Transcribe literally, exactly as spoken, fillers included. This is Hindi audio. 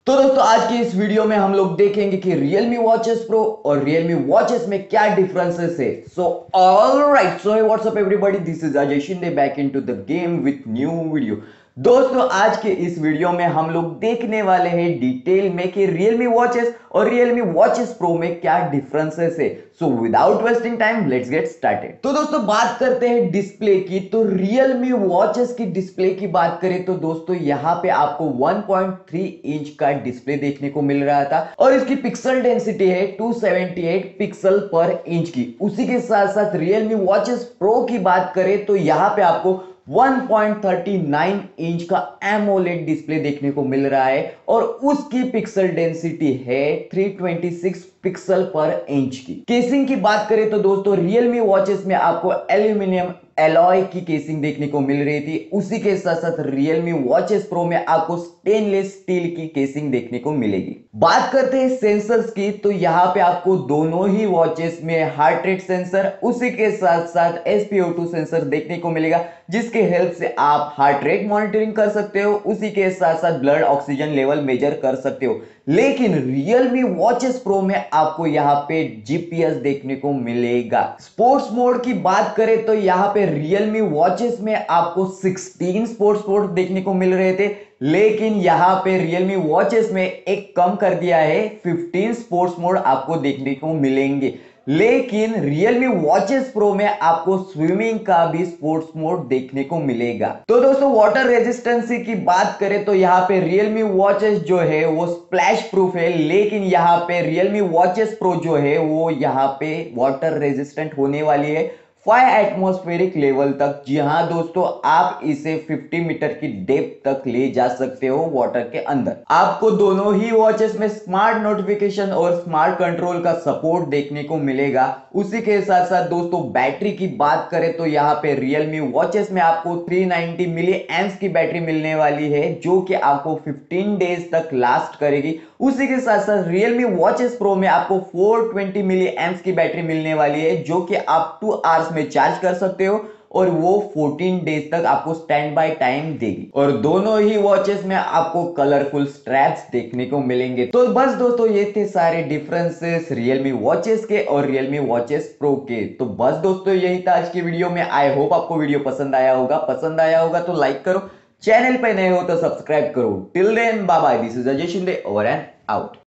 तो दोस्तों आज की इस वीडियो में हम लोग देखेंगे कि Realme Watches Pro और Realme Watches में क्या डिफरेंसेस है। So alright, so what's up everybody, this is Ajay Shinde back into the game with new video. दोस्तों आज के इस वीडियो में हम लोग देखने वाले हैं डिटेल में कि Realme Watches और Realme Watches Pro में क्या डिफरेंसेस है। So without wasting time let's get started. तो दोस्तों बात करते हैं डिस्प्ले की। तो Realme Watches की डिस्प्ले की बात करें तो दोस्तों यहाँ पे आपको वन पॉइंट थ्री इंच का डिस्प्ले देखने को मिल रहा था और इसकी पिक्सल डेंसिटी है two seventy eight pixel per inch की। उसी के साथ साथ Realme Watches Pro की बात करें तो यहाँ पे आपको one point three nine inch का एमोलेड डिस्प्ले देखने को मिल रहा है और उसकी पिक्सल डेंसिटी है three twenty six pixel per inch की। केसिंग की बात करें तो दोस्तों Realme वॉचेस में आपको एल्यूमिनियम एलॉय की केसिंग देखने को मिल रही थी। उसी के साथ साथ Realme Watches Pro में आपको स्टेनलेस स्टील की केसिंग देखने को मिलेगी। बात करते हैं सेंसर्स की तो यहाँ पे आपको दोनों ही वॉचेस में हार्ट रेट सेंसर उसी के साथ साथ S P O two sensor देखने को मिलेगा, जिसके हेल्प से आप हार्ट रेट मॉनिटरिंग कर सकते हो, उसी के साथ साथ ब्लड ऑक्सीजन लेवल मेजर कर सकते हो। लेकिन Realme Watches Pro में आपको यहाँ पे जी पी एस देखने को मिलेगा। स्पोर्ट्स मोड की बात करें तो यहाँ पे Realme Watches में आपको सिक्सटीन स्पोर्ट्स मोड देखने को मिल रहे थे, लेकिन यहाँ पे Realme Watches में एक कम कर दिया है, फिफ्टीन स्पोर्ट्स मोड आपको देखने को मिलेंगे। लेकिन Realme Watches Pro में आपको स्विमिंग का भी स्पोर्ट्स मोड देखने को मिलेगा। तो दोस्तों वाटर रेजिस्टेंसी की बात करें तो यहाँ पे Realme Watches जो है वो स्प्लैश प्रूफ है, लेकिन यहाँ पे Realme Watches Pro जो है वो यहाँ पे वाटर रेजिस्टेंट होने वाली है फाइव एटमॉस्फेरिक लेवल तक। जी हाँ दोस्तों, आप इसे फिफ्टी मीटर की डेप्थ तक ले जा सकते हो वाटर के अंदर। आपको दोनों ही वॉचेस में स्मार्ट नोटिफिकेशन और स्मार्ट कंट्रोल का सपोर्ट देखने को मिलेगा। उसी के साथ साथ दोस्तों बैटरी की बात करें तो यहाँ पे Realme वॉचेस में आपको थ्री नाइंटी मिली एम्प्स की बैटरी मिलने वाली है, जो कि आपको फिफ्टीन डेज तक लास्ट करेगी। उसी के साथ साथ Realme Watches Pro में आपको फोर ट्वेंटी मिली एम्प्स की बैटरी मिलने वाली है, जो कि आप टू आवर्स में चार्ज कर सकते हो और वो फोर्टीन डेज तक आपको स्टैंड बाय टाइम देगी। और दोनों ही वॉचेस में आपको कलरफुल स्ट्रैप्स देखने को मिलेंगे। तो बस दोस्तों ये थे सारे डिफरेंसेस Realme वॉचेस के और Realme Watches Pro के। तो बस दोस्तों यही था आज की वीडियो में। आई होप आपको वीडियो पसंद आया होगा। पसंद आया होगा तो लाइक करो, चैनल पे नए हो तो सब्सक्राइब करो। Till then bye bye, this is Ajay Shinde, over and out.